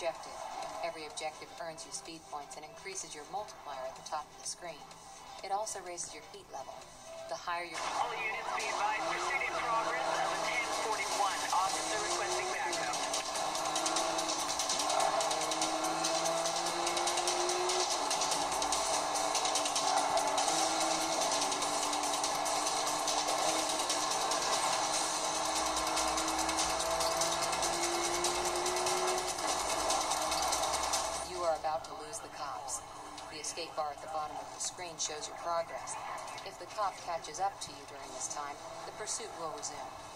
objective. Every objective earns you speed points and increases your multiplier at the top of the screen. It also raises your heat level. The higher your... All units be advised, pursuit in progress of a 1041. Officer requesting backup. About to lose the cops. The escape bar at the bottom of the screen shows your progress. If the cop catches up to you during this time, the pursuit will resume.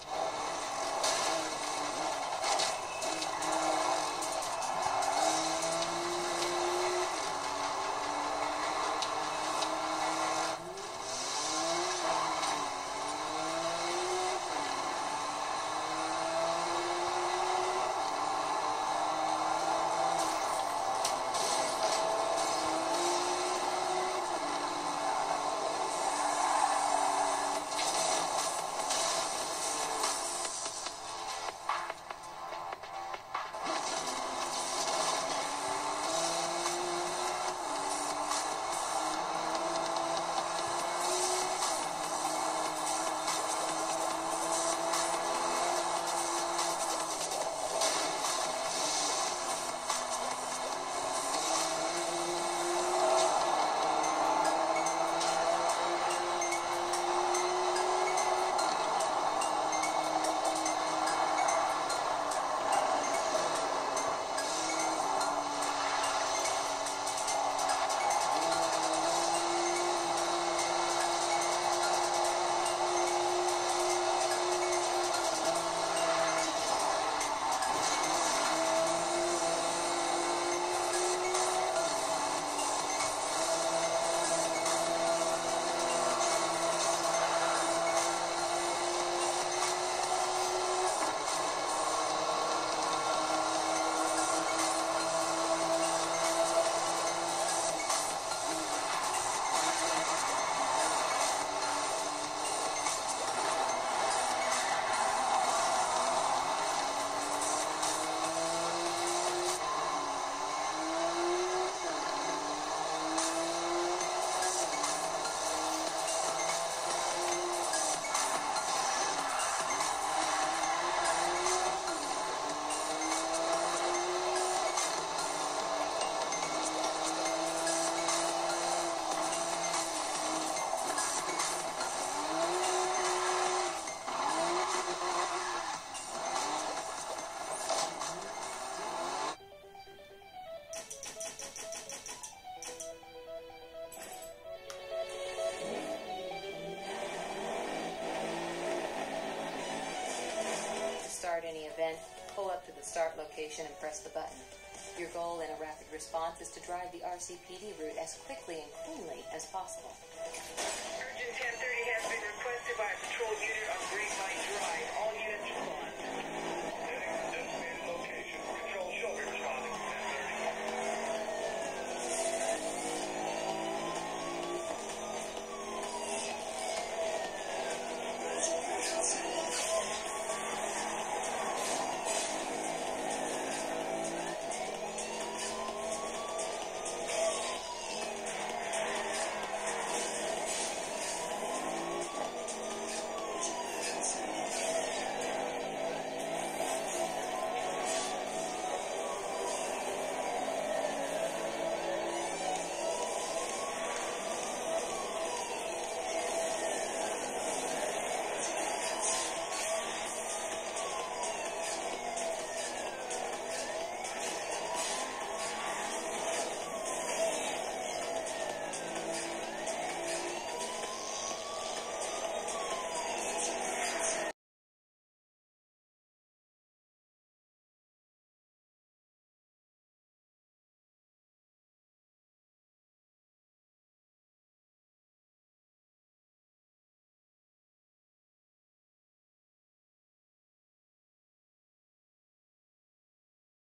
Any event, pull up to the start location and press the button. Your goal in a rapid response is to drive the RCPD route as quickly and cleanly as possible. Urgent 1030 has been requested by a patrol unit on Green Light Drive.